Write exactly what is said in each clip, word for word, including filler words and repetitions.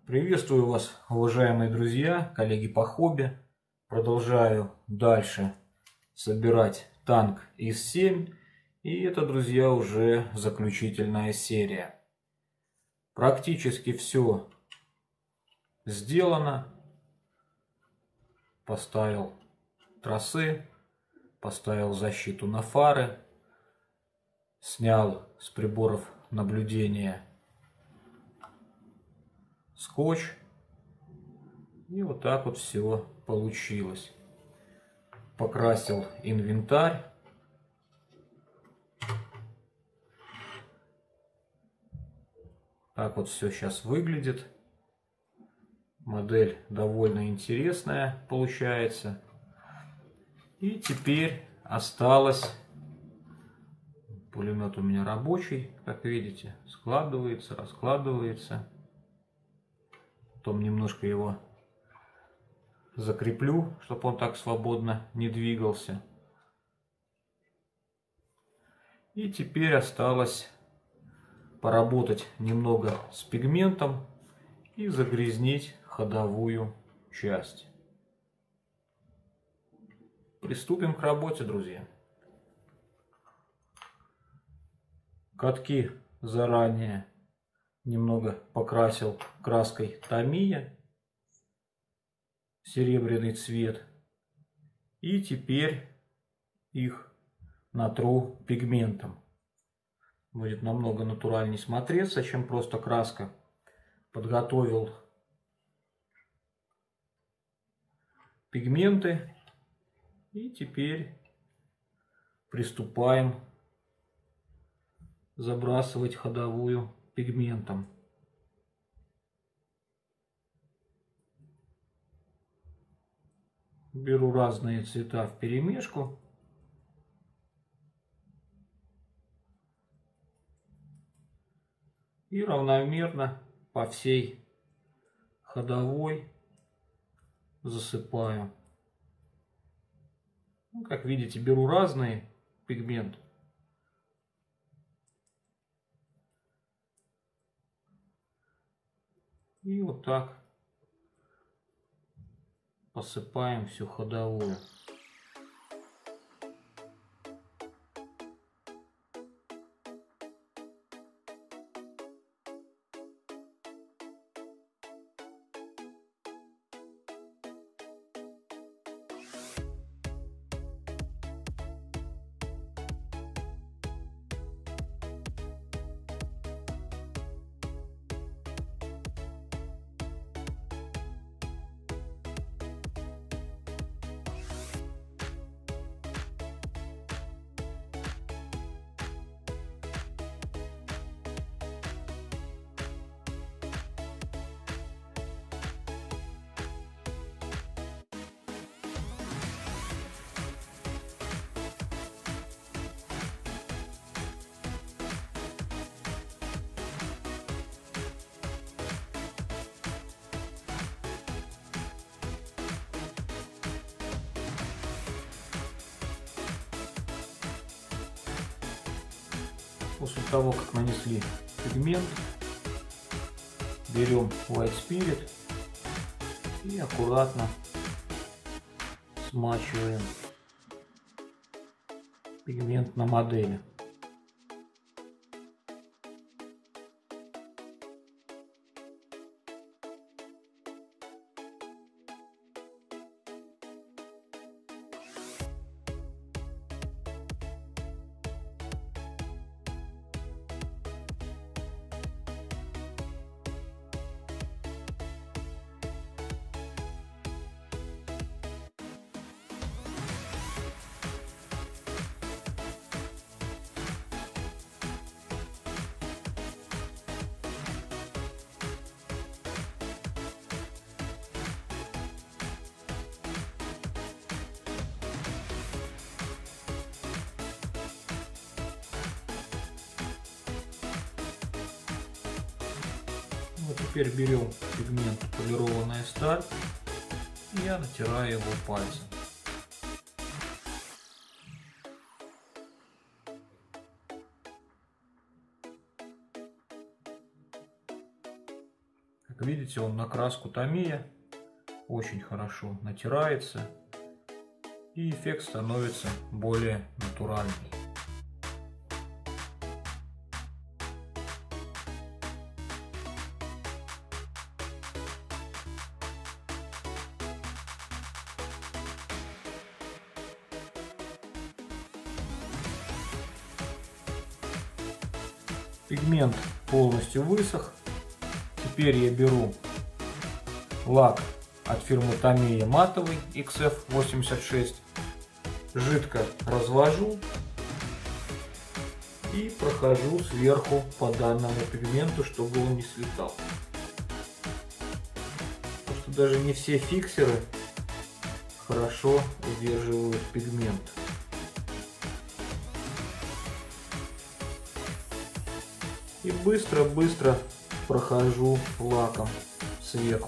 Приветствую вас, уважаемые друзья, коллеги по хобби. Продолжаю дальше собирать танк ИС семь. И это, друзья, уже заключительная серия. Практически все сделано. Поставил тросы, поставил защиту на фары, снял с приборов наблюдения скотч. И вот так вот все получилось. Покрасил инвентарь. Так вот все сейчас выглядит. Модель довольно интересная получается. И теперь осталось... Пулемет у меня рабочий, как видите. Складывается, раскладывается. Потом немножко его закреплю, чтобы он так свободно не двигался. И теперь осталось поработать немного с пигментом и загрязнить ходовую часть. Приступим к работе, друзья. Катки заранее немного покрасил краской Тамия, серебряный цвет. И теперь их натру пигментом. Будет намного натуральнее смотреться, чем просто краска. Подготовил пигменты. И теперь приступаем забрасывать ходовую пигментом. Беру разные цвета вперемешку. И равномерно по всей ходовой засыпаю. Ну, как видите, беру разные пигменты. И вот так посыпаем всю ходовую. После того, как нанесли пигмент, берем White Spirit и аккуратно смачиваем пигмент на модели. Вот теперь берем пигмент полированная сталь и я натираю его пальцем. Как видите, он на краску Tamiya очень хорошо натирается, и эффект становится более натуральный. Пигмент полностью высох. Теперь я беру лак от фирмы Tamiya матовый икс эф восемьдесят шесть, жидко развожу и прохожу сверху по данному пигменту, чтобы он не слетал. Потому что даже не все фиксеры хорошо удерживают пигмент. И быстро-быстро прохожу лаком сверху.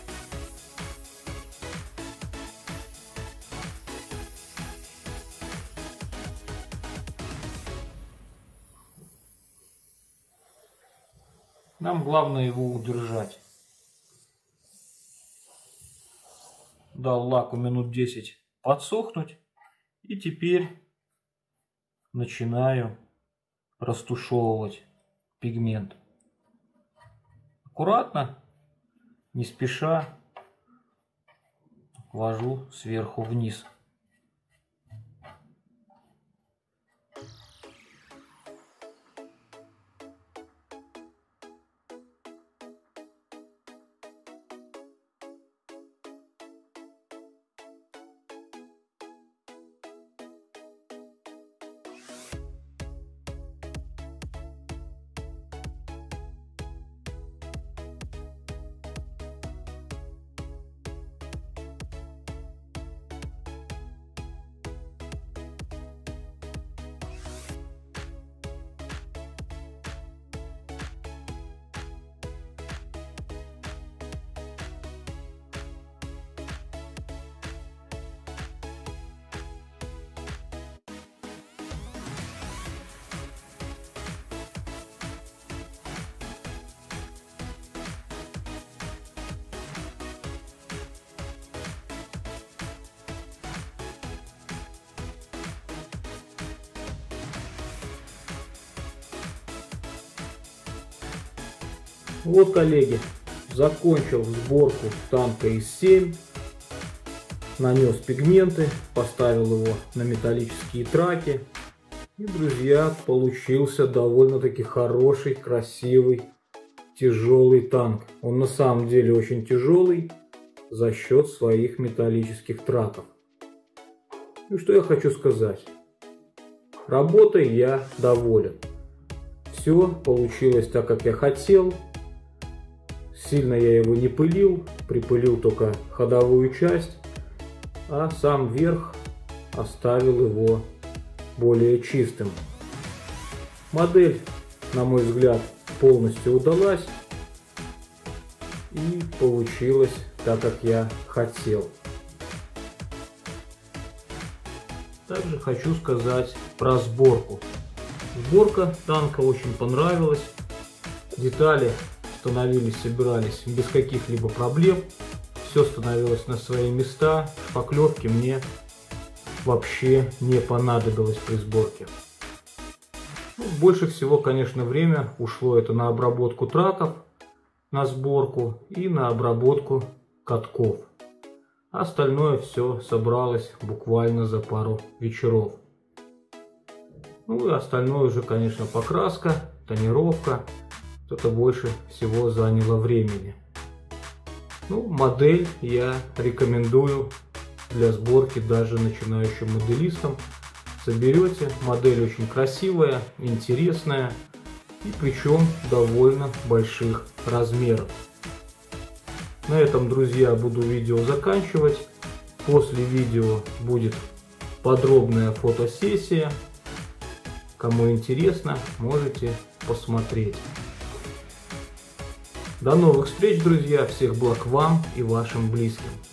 Нам главное его удержать. Дал лаку минут десять подсохнуть. И теперь начинаю растушевывать пигмент. Аккуратно, не спеша, ввожу сверху вниз. Вот, коллеги, закончил сборку танка ИС семь, нанес пигменты, поставил его на металлические траки. И, друзья, получился довольно-таки хороший, красивый, тяжелый танк. Он на самом деле очень тяжелый за счет своих металлических траков. И что я хочу сказать? Работой я доволен. Все получилось так, как я хотел. Сильно я его не пылил, припылил только ходовую часть, а сам верх оставил его более чистым. Модель, на мой взгляд, полностью удалась и получилось так, как я хотел. Также хочу сказать про сборку. Сборка танка очень понравилась. Детали становились, собирались без каких-либо проблем. Все становилось на свои места. Шпаклевки мне вообще не понадобилось при сборке. Ну, больше всего, конечно, время ушло это на обработку траков, на сборку и на обработку катков. Остальное все собралось буквально за пару вечеров. Ну и остальное уже, конечно, покраска, тонировка. Это больше всего заняло времени. Ну, модель я рекомендую для сборки даже начинающим моделистам. Соберете, модель очень красивая, интересная и причем довольно больших размеров. На этом, друзья, буду видео заканчивать. После видео будет подробная фотосессия. Кому интересно, можете посмотреть. До новых встреч, друзья! Всех благ вам и вашим близким!